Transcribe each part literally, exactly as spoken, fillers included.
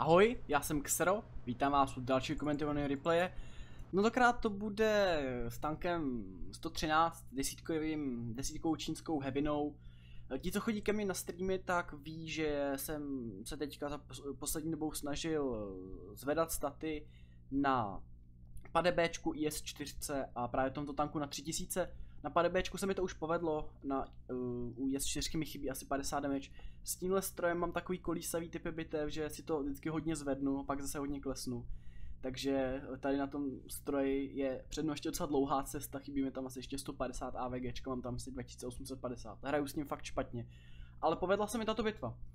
Ahoj, já jsem Xero, vítám vás u dalšího komentovaného replaye. Tentokrát to bude s tankem sto třináct, desítkovým, desítkou čínskou heavinou. Ti, co chodí ke mně na streamy, tak ví, že jsem se teďka za poslední dobou snažil zvedat staty na PADBčku I S čtyři a právě tomto tanku na tři tisíce. Na PADBčku se mi to už povedlo, na, uh, u I S čtyři mi chybí asi padesát damage. S tímhle strojem mám takový kolísavý typy bitev, že si to vždycky hodně zvednu, pak zase hodně klesnu. Takže tady na tom stroji je před mnou ještě docela dlouhá cesta, chybí mi tam asi ještě sto padesát AVGčka, mám tam asi dva tisíce osm set padesát. Hraju s ním fakt špatně. Ale povedla se mi tato bitva. Uh,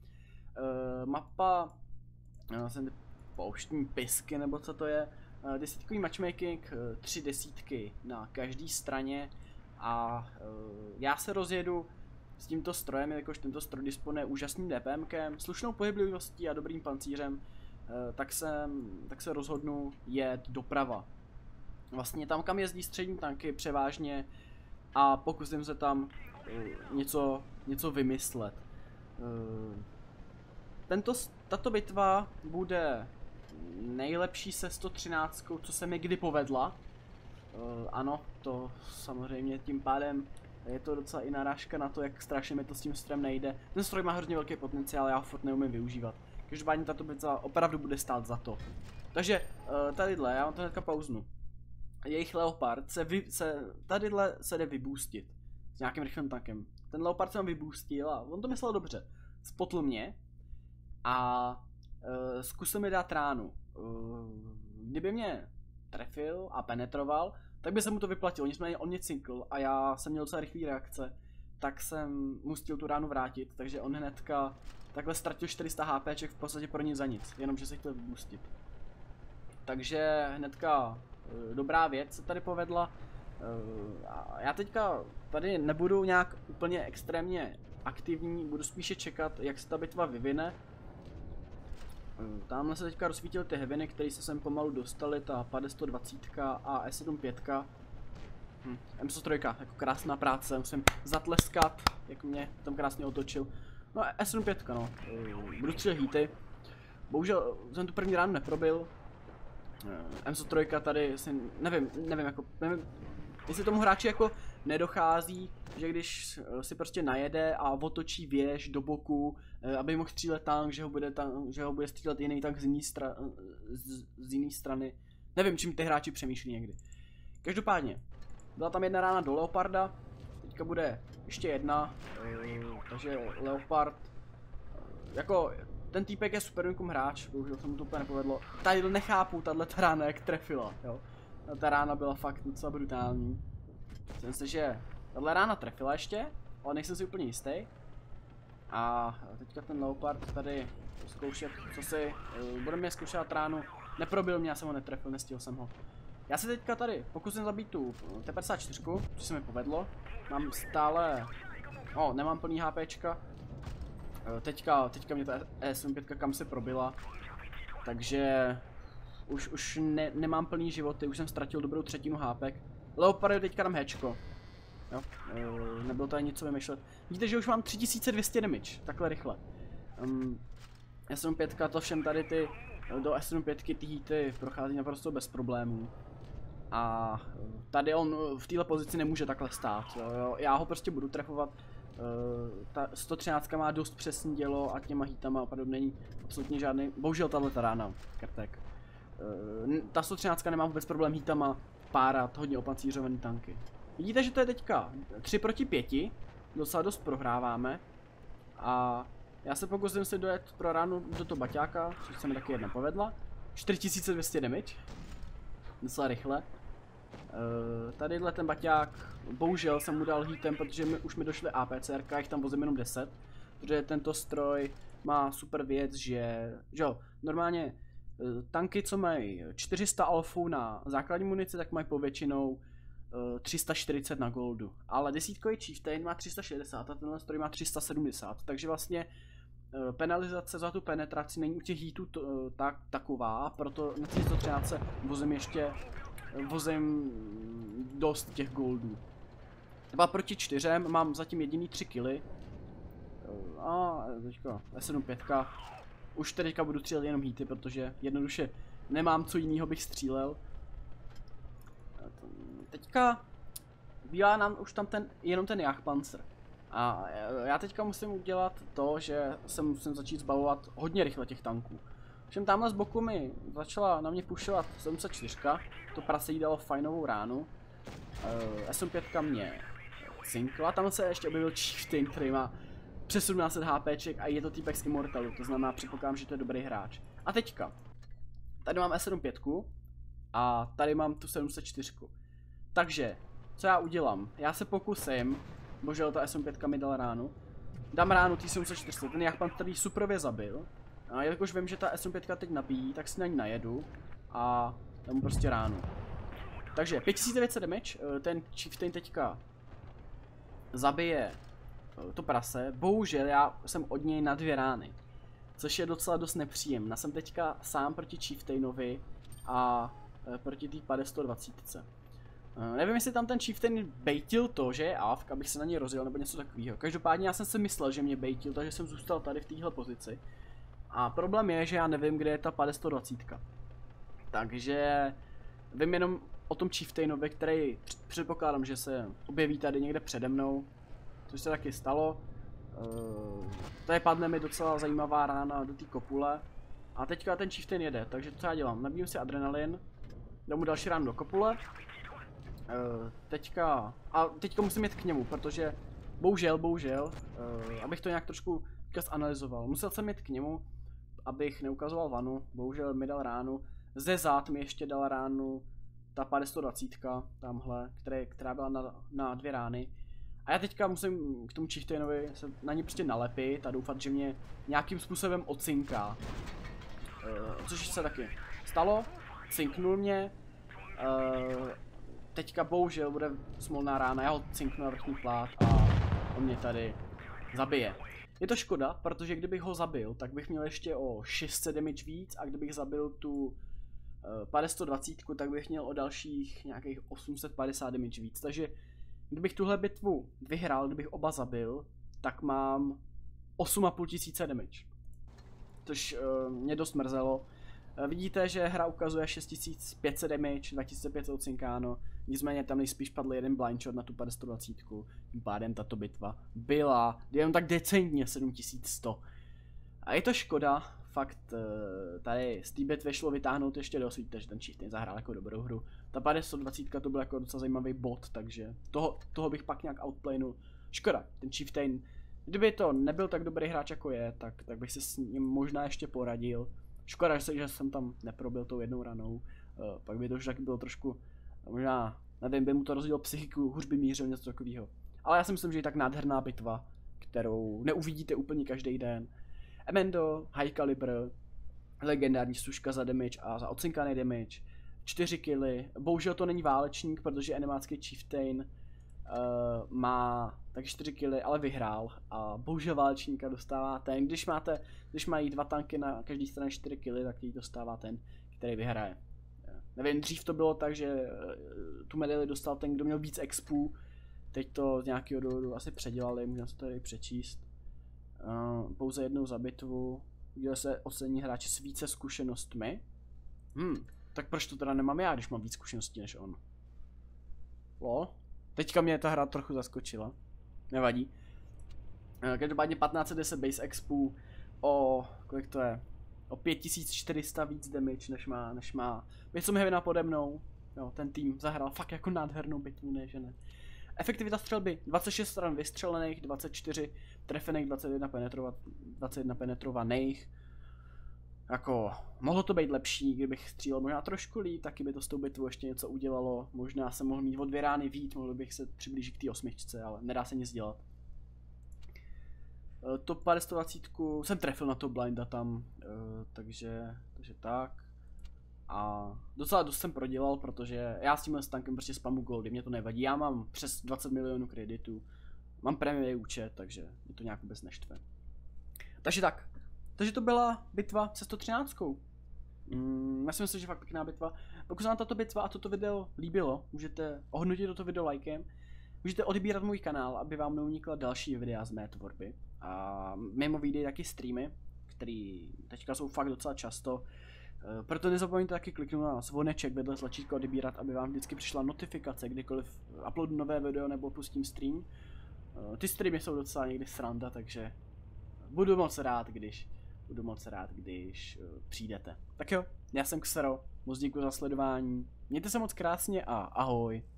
mapa, uh, jsem pouštní pisky, nebo co to je. Uh, desítkový matchmaking, uh, tři desítky na každé straně. A uh, já se rozjedu s tímto strojem, jakož tento stroj disponuje úžasným DPMkem, slušnou pohyblivostí a dobrým pancířem, uh, tak, jsem, tak se rozhodnu jet doprava. Vlastně tam, kam jezdí střední tanky převážně, a pokusím se tam uh, něco, něco vymyslet. Uh, tento, tato bitva bude nejlepší se sto třináct, co se mi kdy povedla. Uh, ano, to samozřejmě tím pádem je to docela i narážka na to, jak strašně mi to s tím strojem nejde. Ten stroj má hrozně velký potenciál, já ho furt neumím využívat. Každopádně tato bitva opravdu bude stát za to. Takže uh, tadyhle, já vám to hnedka pauznu. Jejich Leopard se, vy, se tadyhle se jde vyboostit s nějakým rychlým tankem. Ten Leopard se vám vyboostil a on to myslel dobře. Spotl mě a uh, zkusil mi dát ránu. Uh, kdyby mě trefil a penetroval, tak by se mu to vyplatilo, nicméně on mě cinkl a já jsem měl docela rychlý reakce, tak jsem mu chtěl tu ránu vrátit, takže on hnedka takhle ztratil čtyři sta HPček v podstatě pro nic za nic, jenomže se chtěl vyboostit. Takže hnedka e, dobrá věc se tady povedla. E, a já teďka tady nebudu nějak úplně extrémně aktivní, budu spíše čekat, jak se ta bitva vyvine. Tamhle se teďka rozsvítily ty heaviny, které se sem pomalu dostaly, ta Pade sto dvacet a S sedm pět. Hm, M sto tři, jako krásná práce, musím zatleskat, jak mě tam krásně otočil. No S sedm pět, no, budu střílet hity. Bohužel jsem tu první ránu neprobil. M sto tři tady si, nevím, nevím, jako, nevím, jestli tomu hráči jako nedochází, že když si prostě najede a otočí věž do boku, aby mohl střílet tank, že ho bude, tank, že ho bude střílet jiný tank z jiné stra z, z jiný strany. Nevím, čím ty hráči přemýšlí někdy. Každopádně, byla tam jedna rána do Leoparda, teďka bude ještě jedna, takže Leopard, jako ten týpek je super hráč, bohužel se mu to úplně nepovedlo. Tady nechápu, tato rána jak trefila, jo. Ta rána byla fakt docela brutální. Myslím si, že tato rána trefila ještě, ale nejsem si úplně jistý. A teďka ten Leopard tady zkoušet, co si, budeme mě zkoušet ránu. Neprobil mě, já jsem ho netrefil, nestihl jsem ho. Já si teďka tady pokusím zabít tu T padesát čtyři, což se mi povedlo. Mám stále, o, nemám plný HPčka. Teďka, teďka mě ta E sedm pět kam se probila. Takže už, už ne, nemám plný životy, už jsem ztratil dobrou třetinu hápek. Leopard teďka dám hečko. Jo, e, nebylo tady nic co vymýšlet. Vidíte, že už mám tři tisíce dvě stě damage, takhle rychle. Um, E sedm pět, to všem tady ty, do E sedm pět ty hity prochází naprosto bez problémů. A tady on v této pozici nemůže takhle stát, jo, jo. Já ho prostě budu trefovat. Uh, ta sto třináct má dost přesný dělo a těma hitama opravdu není absolutně žádný, bohužel tato rána, krtek. Uh, ta sto třináct nemá vůbec problém hitama párat hodně opancířovaný tanky. Vidíte, že to je teďka tři proti pěti, docela dost prohráváme. A já se pokusím si dojet pro ránu do toho baťáka, což se mi taky jedna povedla. čtyři tisíce dvě stě damage, docela rychle. Uh, tadyhle ten baťák, bohužel jsem mu dal hitem, protože mi, už mi došly APCRka, jich tam vozím jenom deset. Protože tento stroj má super věc, že, že jo, normálně uh, tanky, co mají čtyři sta alfů na základní munici, tak mají povětšinou uh, tři sta čtyřicet na goldu. Ale desítkový Chieftain má tři sta šedesát a tenhle stroj má tři sta sedmdesát, takže vlastně uh, penalizace za tu penetraci není u těch hitů uh, tak, taková, proto na sto třináct vozím ještě vozím dost těch goldů. dva proti čtyřem, mám zatím jediný tři killy. A teďka E sedm pět. už teďka budu střílet jenom hity, protože jednoduše nemám co jiného bych střílel. Teďka bývá nám už tam ten, jenom ten Jagdpanzer. A já teďka musím udělat to, že se musím začít zbavovat hodně rychle těch tanků. Všem tamhle z boku mi začala na mě pušovat sedm set čtyři, to prase jí dalo fajnovou ránu. S M pět mě cinkla, tam se ještě objevil Chieftain, který má přes sedmnáct set HPček a je to týpek z Immortalu, to znamená předpokládám, že to je dobrý hráč. A teďka, tady mám S pět a tady mám tu sedm set čtyři. Takže, co já udělám? Já se pokusím, bohužel ta S pět mi dala ránu, dám ránu tý sedm set čtyři, ten Jagdpanzer tady suprově zabil. A jelikož vím, že ta S pět teď nabíjí, tak si na ní najedu a dám mu prostě ránu. Takže pět tisíc devět set damage, ten Chieftain teďka zabije to prase, bohužel já jsem od něj na dvě rány, což je docela dost nepříjemné. Jsem teďka sám proti Chieftainovi a proti té pade sto dvacet. Nevím, jestli tam ten Chieftain baitil to, že je A F K, abych se na něj rozjel nebo něco takového. Každopádně já jsem si myslel, že mě baitil, takže jsem zůstal tady v téhle pozici. A problém je, že já nevím, kde je ta pade sto dvacet. Takže vím jenom o tom Chieftainovi, který předpokládám, že se objeví tady někde přede mnou. Což se taky stalo. Uh, tady padne mi docela zajímavá rána do té kopule. A teďka ten Chieftain jede, takže co já dělám? Nabíjím si adrenalin, dám mu další ránu do kopule. Uh, teďka, a teďka musím jít k němu, protože bohužel, bohužel, uh, abych to nějak trošku analyzoval. Musel jsem jít k němu, abych neukazoval vanu, bohužel mi dal ránu. Ze zad mi ještě dal ránu ta pade sto dvacet, tamhle, které, která byla na, na dvě rány. A já teďka musím k tomu Chieftainovi se na ní prostě nalepit a doufat, že mě nějakým způsobem odcinká. Uh, což se taky stalo, cinknul mě. Uh, teďka bohužel bude smolná rána, já ho cinknu na vrchní plát a on mě tady zabije. Je to škoda, protože kdybych ho zabil, tak bych měl ještě o šest set damage víc a kdybych zabil tu uh, pade sto dvacet, tak bych měl o dalších nějakých osm set padesát damage víc. Takže kdybych tuhle bitvu vyhrál, kdybych oba zabil, tak mám osm a půl tisíce damage. Což uh, mě dost mrzelo. Uh, vidíte, že hra ukazuje šest tisíc pět set damage, dva tisíce pět set odcinkáno. Nicméně tam nejspíš padl jeden blind shot na tu pade sto dvacet. Tím pádem tato bitva byla jenom tak decentně sedm tisíc sto. A je to škoda, fakt tady z té bitvy šlo vytáhnout ještě dost, víte, že ten Chieftain zahrál jako dobrou hru. Ta pade sto dvacet to byl jako docela zajímavý bot, takže toho, toho bych pak nějak outplaynul. Škoda, ten Chieftain, kdyby to nebyl tak dobrý hráč jako je, tak, tak bych se s ním možná ještě poradil. Škoda, že jsem tam neprobil tou jednou ranou, pak by to už taky bylo trošku, možná, nevím, by mu to rozdělilo psychiku, hůř by mířil, něco takového. Ale já si myslím, že je tak nádherná bitva, kterou neuvidíte úplně každý den. Emendo, high caliber, legendární suška za damage a za odcinkaný damage, čtyři killy. Bohužel to není válečník, protože enemácký Chieftain uh, má taky čtyři killy, ale vyhrál. A bohužel válečníka dostává ten, když máte, když mají dva tanky na každé straně čtyři killy, tak ji dostává ten, který vyhraje. Nevím, dřív to bylo tak, že tu medaili dostal ten, kdo měl víc expů. Teď to z nějakého důvodu asi předělali, můžeme se to tady přečíst. Uh, pouze jednou za bitvu. Udělal se ocení hráči s více zkušenostmi. Hmm, tak proč to teda nemám já, když mám víc zkušeností než on? Lol. Teďka mě ta hra trochu zaskočila. Nevadí. Uh, každopádně patnáct set deset base expů o, kolik to je? O pět tisíc čtyři sta víc damage, než má, než má. Něco mi Heavina pode mnou. Jo, ten tým zahrál fakt jako nádhernou bitvu, ne, že ne. Efektivita střelby dvacet šest stran vystřelených, dvacet čtyři trefených, dvacet jedna, penetrovat, dvacet jedna penetrovaných. Jako, mohlo to být lepší, kdybych střílel možná trošku líp, taky by to s tou bitvou ještě něco udělalo. Možná jsem mohl mít o dvě rány víc, mohl bych se přiblížit k té osmičce, ale nedá se nic dělat. To pade sto dvacet jsem trefil na to blinda tam, takže, takže tak. A docela dost jsem prodělal, protože já s tímhle tankem prostě spamu goldy, mě to nevadí. Já mám přes dvacet milionů kreditů, mám prémiový účet, takže mě to nějak vůbec neštve. Takže tak, takže to byla bitva se sto třináct. Mm, já si myslím, že fakt pěkná bitva. Pokud se vám tato bitva a toto video líbilo, můžete ohodnotit toto video lajkem. Můžete odebírat můj kanál, aby vám neunikla další videa z mé tvorby. A mimo videí taky streamy, který teďka jsou fakt docela často. Proto nezapomeňte taky kliknout na zvoneček vedle tlačítko odebírat, aby vám vždycky přišla notifikace, kdykoliv uploadu nové video nebo pustím stream. Ty streamy jsou docela někdy sranda, takže budu moc rád, když budu moc rád, když přijdete. Tak jo, já jsem Xero, moc děkuji za sledování, mějte se moc krásně a ahoj.